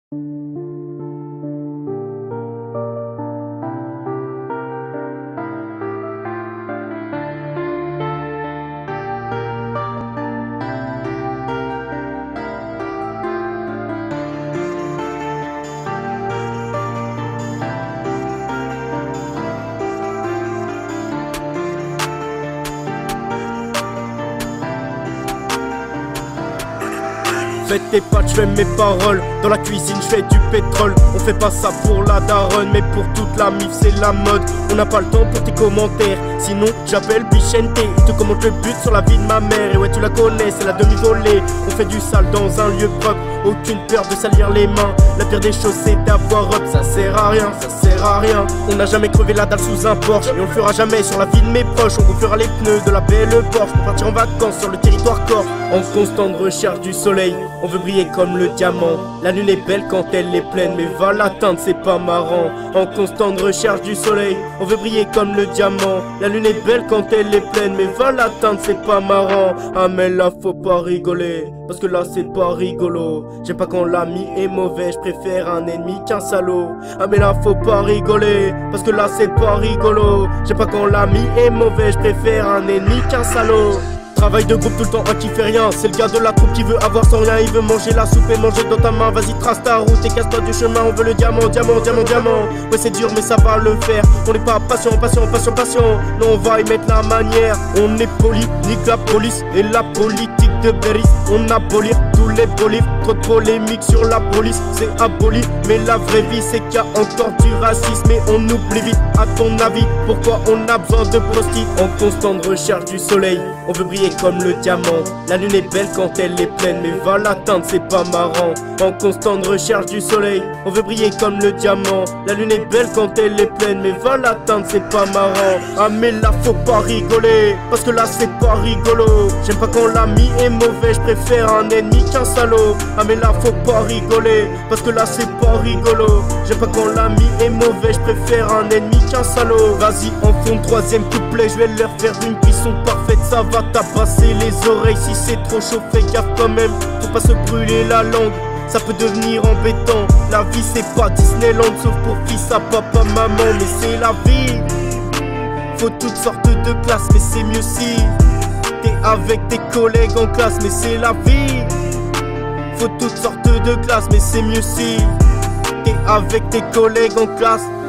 Fais tes pattes, je fais mes paroles. Dans la cuisine, je fais du pétrole. On fait pas ça pour la daronne, mais pour toute la mif, c'est la mode. On n'a pas le temps pour tes commentaires, sinon j'appelle Bichente. Il te commente le but sur la vie de ma mère. Et ouais, tu la connais, c'est la demi-volée. On fait du sale dans un lieu propre, aucune peur de salir les mains. La pire des choses, c'est d'avoir up, ça sert à rien, ça sert à rien. On n'a jamais crevé la dalle sous un Porsche, et on le fera jamais sur la vie de mes proches. On gonflera les pneus de la belle Porsche pour partir en vacances sur le territoire corse. En constante recherche du soleil, on veut briller comme le diamant. La lune est belle quand elle est pleine, mais va l'atteindre, c'est pas marrant. En constante recherche du soleil, on veut briller comme le diamant. La lune est belle quand elle est pleine, mais va l'atteindre, c'est pas marrant. Ah mais là faut pas rigoler, parce que là c'est pas rigolo. J'aime pas quand l'ami est mauvais, je préfère un ennemi qu'un salaud. Ah mais là faut pas rigoler, parce que là c'est pas rigolo. J'aime pas quand l'ami est mauvais, je préfère un ennemi qu'un salaud. Travail de groupe tout le temps, un qui fait rien. C'est le gars de la troupe qui veut avoir sans rien. Il veut manger la soupe et manger dans ta main. Vas-y trace ta route et casse-toi du chemin. On veut le diamant, diamant, diamant, diamant. Ouais c'est dur mais ça va le faire. On n'est pas patient, patient, patient, patient. Non on va y mettre la manière. On est poli, nique la police et la politique de Berry. On abolit tous les bolifs. Trop de polémiques sur la police, c'est aboli. Mais la vraie vie c'est qu'il y a encore du racisme. Et on oublie vite, à ton avis, pourquoi on a besoin de prostit? En constante recherche du soleil, on veut briller comme le diamant. La lune est belle quand elle est pleine, mais va l'atteindre, c'est pas marrant. En constante recherche du soleil, on veut briller comme le diamant. La lune est belle quand elle est pleine, mais va l'atteindre, c'est pas marrant. Ah mais là faut pas rigoler, parce que là c'est pas rigolo. J'aime pas quand l'ami est mauvais, je préfère un ennemi qu'un salaud. Ah mais là faut pas rigoler, parce que là c'est pas rigolo. J'aime pas quand l'ami est mauvais, je préfère un ennemi qu'un salaud. Vas-y en fond, troisième couplet, je vais leur faire une cuisson parfaite. Ça va t'abasser les oreilles si c'est trop chaud, fais gaffe quand même. Faut pas se brûler la langue, ça peut devenir embêtant. La vie c'est pas Disneyland, sauf pour fils à papa, maman. Mais c'est la vie, faut toutes sortes de classes. Mais c'est mieux si t'es avec tes collègues en classe. Mais c'est la vie, faut toutes sortes de classes. Mais c'est mieux si t'es avec tes collègues en classe.